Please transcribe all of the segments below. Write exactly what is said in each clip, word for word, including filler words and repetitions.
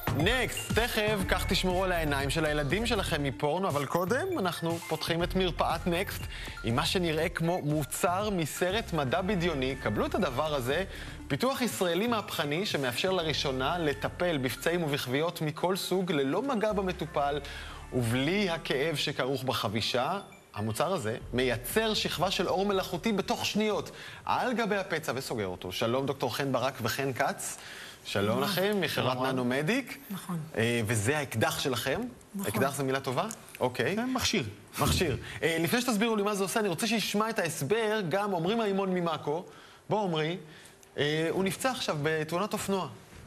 נקסט, תכף, כך תשמרו על העיניים של הילדים שלכם מפורנו, אבל קודם אנחנו פותחים את מרפאת נקסט עם מה שנראה כמו מוצר מסרט מדע בדיוני. קבלו את הדבר הזה, פיתוח ישראלי מהפכני שמאפשר לראשונה לטפל בפצעים ובכוויות מכל סוג ללא מגע במטופל ובלי הכאב שכרוך בחבישה. המוצר הזה מייצר שכבה של אור מלאכותי בתוך שניות על גבי הפצע וסוגר אותו. שלום דוקטור חן ברק וחן כץ. שלום לכם, מחברת ננומדיק. נכון. וזה האקדח שלכם. נכון. אקדח זה מילה טובה? אוקיי. מכשיר. מכשיר. לפני שתסבירו לי מה זה עושה, אני רוצה שישמע את ההסבר גם עומרי מימון ממאקו. בוא עומרי, הוא נפצע עכשיו בתאונת אופנוע,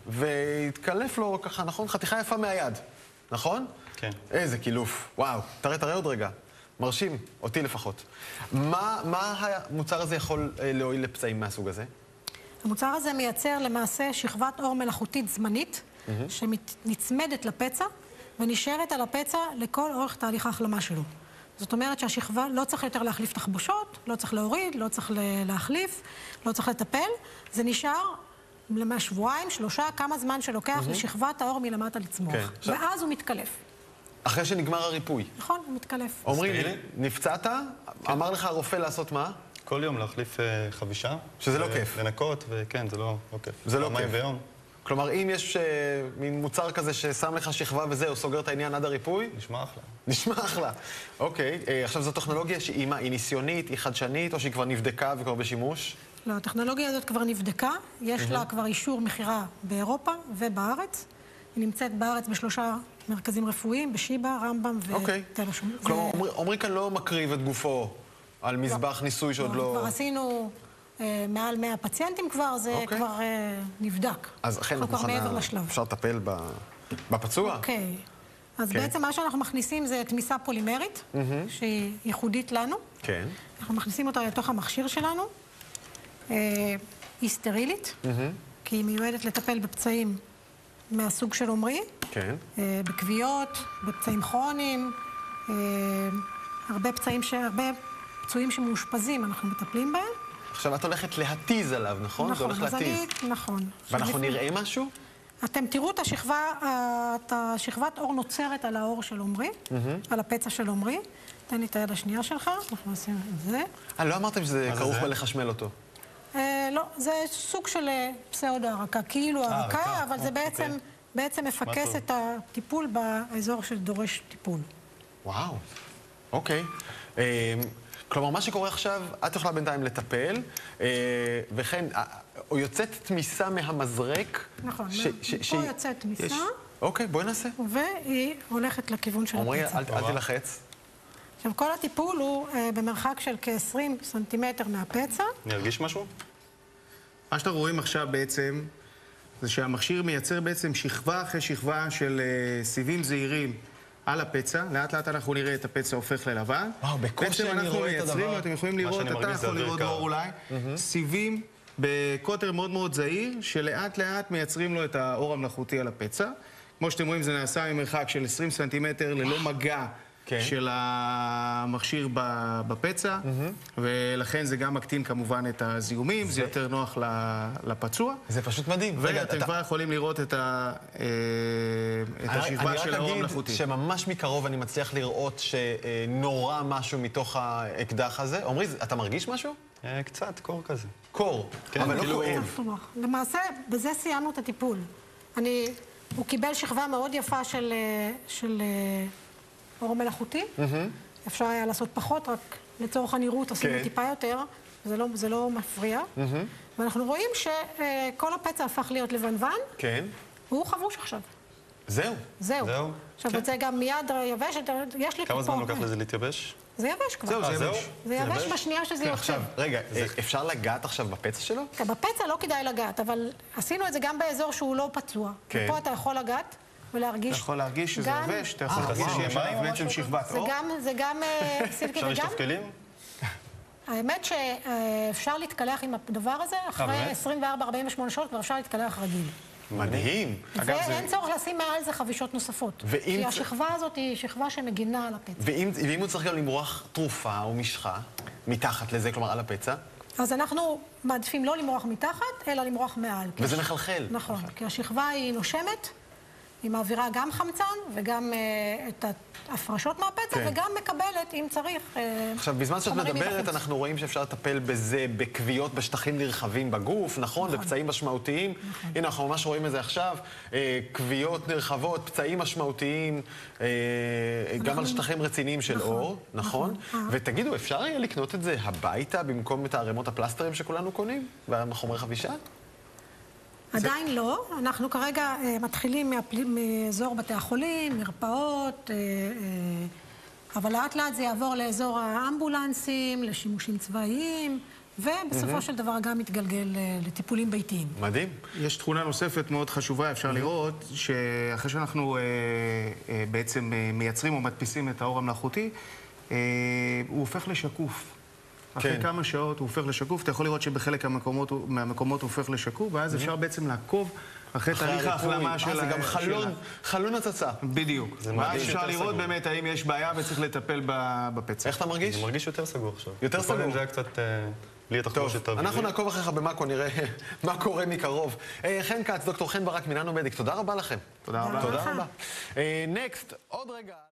והתקלף לו ככה, נכון? חתיכה יפה מהיד, נכון? כן. איזה קילוף. וואו, תראה, תראה עוד רגע. מרשים, אותי לפחות. מה, מה המוצר הזה יכול להועיל לפצעים מהסוג הזה? המוצר הזה מייצר למעשה שכבת אור מלאכותית זמנית, mm-hmm. שנצמדת לפצע ונשארת על הפצע לכל אורך תהליך ההחלמה שלו. זאת אומרת שהשכבה לא צריך יותר להחליף תחבושות, לא צריך להוריד, לא צריך להחליף, לא צריך לטפל. זה נשאר למה שבועיים, שלושה, כמה זמן שלוקח mm-hmm. לשכבת האור מלמטה לצמוח. Okay. ואז הוא מתקלף. אחרי שנגמר הריפוי. נכון, הוא מתקלף. עומרי, נפצעת? כן. אמר לך הרופא לעשות מה? כל יום להחליף uh, חבישה. שזה לא כיף. לנקות, וכן, זה לא, לא כיף. זה לא כיף. ביום. כלומר, אם יש uh, מין מוצר כזה ששם לך שכבה וזהו, סוגר את העניין עד הריפוי? נשמע אחלה. נשמע אחלה. אוקיי. Uh, עכשיו, זו טכנולוגיה שהיא מה? היא ניסיונית, היא חדשנית, או שהיא כבר נבדקה וכבר בשימוש? לא, הטכנולוגיה הזאת כבר נבדקה. יש mm-hmm. לה כבר אישור מחירה באירופה ובארץ. היא נמצאת בארץ בשלושה מרכזים רפואיים, בשיבא, רמב"ם ותל השומר. כלומר, עומרי כאן לא מקריב את גופו על מזבח ניסוי שעוד לא... כבר עשינו מעל מאה פציינטים כבר, זה כבר נבדק. אז אכן, אנחנו מוכנה, אפשר לטפל בפצוע? אוקיי. אז בעצם מה שאנחנו מכניסים זה תמיסה פולימרית, שהיא ייחודית לנו. כן. אנחנו מכניסים אותה לתוך המכשיר שלנו. היא סטרילית, כי היא מיועדת לטפל בפצעים מהסוג של עומרי, כן. בכוויות, בפצעים כרוניים, הרבה פצעים, הרבה פצועים שמאושפזים, אנחנו מטפלים בהם. עכשיו את הולכת להתיז עליו, נכון? נכון, זה הולך אז להתיז. אני, נכון. ואנחנו נראה משהו? אתם תראו את השכבה, את השכבת אור נוצרת על האור של עומרי, על הפצע של עומרי. תן לי את היד השנייה שלך, אנחנו נשים את זה. אה, לא אמרתם שזה כרוך בלחשמל אותו? לא, זה סוג של פסאודו הרקה, כאילו הרקה, אבל זה בעצם... בעצם מפקס את הטיפול באזור שדורש טיפול. וואו, אוקיי. כלומר, מה שקורה עכשיו, את יכולה בינתיים לטפל, וכן, או יוצאת תמיסה מהמזרק. נכון, פה יוצאת תמיסה. אוקיי, בואי נעשה. והיא הולכת לכיוון של הפצע. עומרי, אל תלחץ. עכשיו, כל הטיפול הוא במרחק של כ-עשרים סנטימטר מהפצע. נרגיש משהו? מה שאתם רואים עכשיו בעצם... זה שהמכשיר מייצר בעצם שכבה אחרי שכבה של uh, סיבים זעירים על הפצע. לאט לאט אנחנו נראה את הפצע הופך ללבן. וואו, בקושי אני רואה את הדבר. אתם יכולים לראות, אתה יכול לראות דור אולי, סיבים בקוטר מאוד מאוד זעיר, שלאט לאט מייצרים לו את האור המלאכותי על הפצע. כמו שאתם רואים, זה נעשה ממרחק של עשרים סנטימטר ללא מגע של המכשיר בפצע, ולכן זה גם מקטין כמובן את הזיהומים, זה יותר נוח לפצוע. זה פשוט מדהים. ואתם כבר יכולים לראות את השכבה של האור המלאכותי. אני רק אגיד שממש מקרוב אני מצליח לראות שנורא משהו מתוך האקדח הזה. עומרי, אתה מרגיש משהו? קצת, קור כזה. קור, אבל לא כואב. למעשה, בזה סיימנו את הטיפול. הוא קיבל שכבה מאוד יפה של... אור מלאכותי, mm-hmm. אפשר היה לעשות פחות, רק לצורך הנראות עשינו okay. טיפה יותר, זה לא, זה לא מפריע. Mm-hmm. ואנחנו רואים שכל הפצע הפך להיות לבנוון, כן. והוא חבוש עכשיו. זהו. זהו. זהו. עכשיו okay. זה גם מיד יבש, יש לי כמה זמן לוקח לזה להתייבש? זה יבש כבר. זהו, זה יבש. זה יבש בשנייה שזה יוצא. עכשיו, רגע, אפשר לגעת עכשיו בפצע שלו? בפצע לא כדאי לגעת, אבל עשינו את זה גם באזור שהוא לא פצוע. ופה אתה יכול לגעת. ולהרגיש... אתה יכול להרגיש שזה יבש, אתה יכול להרגיש שיש עליו בעצם שכבת אור. זה גם סילקי וגם... אפשר לשטוף כלים? האמת שאפשר להתקלח עם הדבר הזה, אחרי עשרים וארבע עד ארבעים ושמונה שעות כבר אפשר להתקלח רגיל. מדהים. ואין צורך לשים מעל זה חבישות נוספות. כי השכבה הזאת היא שכבה שמגינה על הפצע. ואם הוא צריך גם למרוח תרופה או משחה מתחת לזה, כלומר על הפצע? אז אנחנו מעדיפים לא למרוח מתחת, אלא למרוח מעל. וזה מחלחל. נכון, כי השכבה היא נושמת. היא מעבירה גם חמצן וגם uh, את ההפרשות מהפצע, כן. וגם מקבלת, אם צריך, uh, עכשיו, בזמן שאת מדברת, אנחנו רואים שאפשר לטפל בזה בכוויות בשטחים נרחבים בגוף, נכון? נכון. בפצעים משמעותיים. נכון. הנה, אנחנו ממש רואים את זה עכשיו. כוויות נרחבות, פצעים משמעותיים, אנחנו... גם על שטחים רציניים של נכון. אור, נכון? נכון. ותגידו, אפשר היה לקנות את זה הביתה במקום את הערימות הפלסטרים שכולנו קונים? בחומרי חבישה? עדיין לא. אנחנו כרגע מתחילים מאזור בתי החולים, מרפאות, אבל לאט לאט זה יעבור לאזור האמבולנסים, לשימושים צבאיים, ובסופו של דבר גם מתגלגל לטיפולים ביתיים. מדהים. יש תכונה נוספת מאוד חשובה, אפשר לראות, שאחרי שאנחנו בעצם מייצרים או מדפיסים את האור המלאכותי, הוא הופך לשקוף. אחרי כמה שעות הוא הופך לשקוף, אתה יכול לראות שבחלק מהמקומות הוא הופך לשקוף, ואז אפשר בעצם לעקוב אחרי תהליך ההחלמה של... זה גם חלון הצצה. בדיוק. ואז אפשר לראות באמת האם יש בעיה וצריך לטפל בפצע. איך אתה מרגיש? אני מרגיש יותר סגור עכשיו. יותר סגור? זה היה קצת... בלי התחבושת אווירית. אנחנו נעקוב אחריך במאקו, נראה מה קורה מקרוב. חן כץ, דוקטור חן ברק מננומדיק, תודה רבה לכם. תודה רבה. תודה רבה. נקסט, עוד רגע.